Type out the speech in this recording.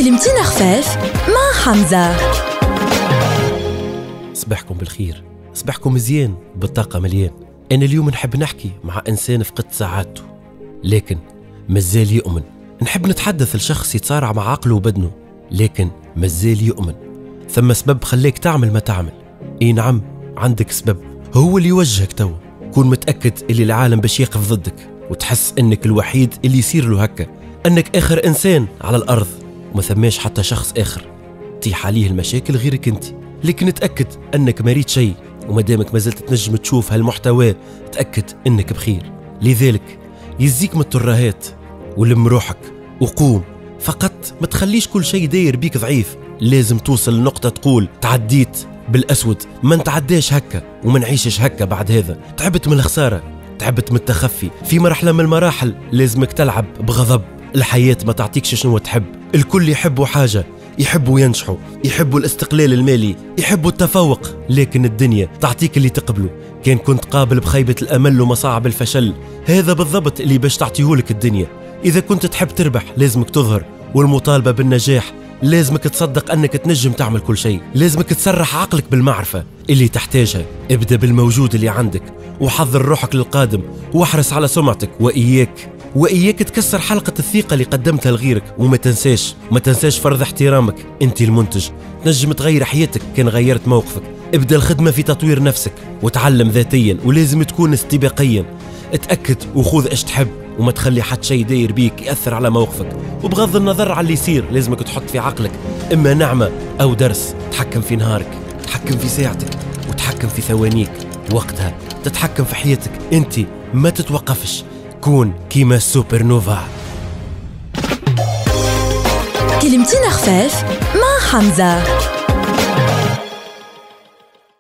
كلمتين خفاف مع حمزة. صباحكم بالخير، صباحكم مزيان بالطاقة مليان. أنا اليوم نحب نحكي مع إنسان فقد سعادته لكن مازال يؤمن. نحب نتحدث لشخص يتصارع مع عقله وبدنه لكن مازال يؤمن. ثم سبب خليك تعمل ما تعمل. اي نعم، عندك سبب هو اللي يوجهك توا. كون متأكد اللي العالم باش يقف ضدك وتحس انك الوحيد اللي يصير له هكا، انك اخر انسان على الارض وما ثماش حتى شخص اخر تطيح عليه المشاكل غيرك انت. لكن تأكد انك مريت شيء، وما دامك ما زلت تنجم تشوف هالمحتوى تأكد انك بخير. لذلك يزيك من الترهات ولم روحك وقوم. فقط ما تخليش كل شيء داير بيك ضعيف. لازم توصل لنقطة تقول تعديت بالأسود، ما نتعداش هكا وما نعيشش هكا. بعد هذا تعبت من الخسارة، تعبت من التخفي. في مرحلة من المراحل لازمك تلعب بغضب. الحياة ما تعطيكش شنو تحب. الكل يحبوا حاجة، يحبوا ينجحوا، يحبوا الاستقلال المالي، يحبوا التفوق. لكن الدنيا تعطيك اللي تقبله. كان كنت قابل بخيبة الأمل ومصاعب الفشل، هذا بالضبط اللي باش تعطيهولك الدنيا. إذا كنت تحب تربح لازمك تظهر، والمطالبة بالنجاح لازمك تصدق أنك تنجم تعمل كل شيء. لازمك تسرح عقلك بالمعرفة اللي تحتاجها. ابدأ بالموجود اللي عندك وحضر روحك للقادم واحرص على سمعتك. وإياك تكسر حلقة الثقة اللي قدمتها لغيرك. وما تنساش فرض احترامك. انت المنتج، تنجم تغير حياتك كان غيرت موقفك. ابدأ الخدمة في تطوير نفسك وتعلم ذاتيا، ولازم تكون استباقيا. اتأكد وخذ ايش تحب، وما تخلي حد شيء داير بيك يأثر على موقفك. وبغض النظر على اللي يصير لازمك تحط في عقلك إما نعمة أو درس. تحكم في نهارك، تحكم في ساعتك، وتحكم في ثوانيك. وقتها تتحكم في حياتك. انت ما تتوقفش، كون كيما سوبر نوفا. كلمتين خفاف مع حمزة.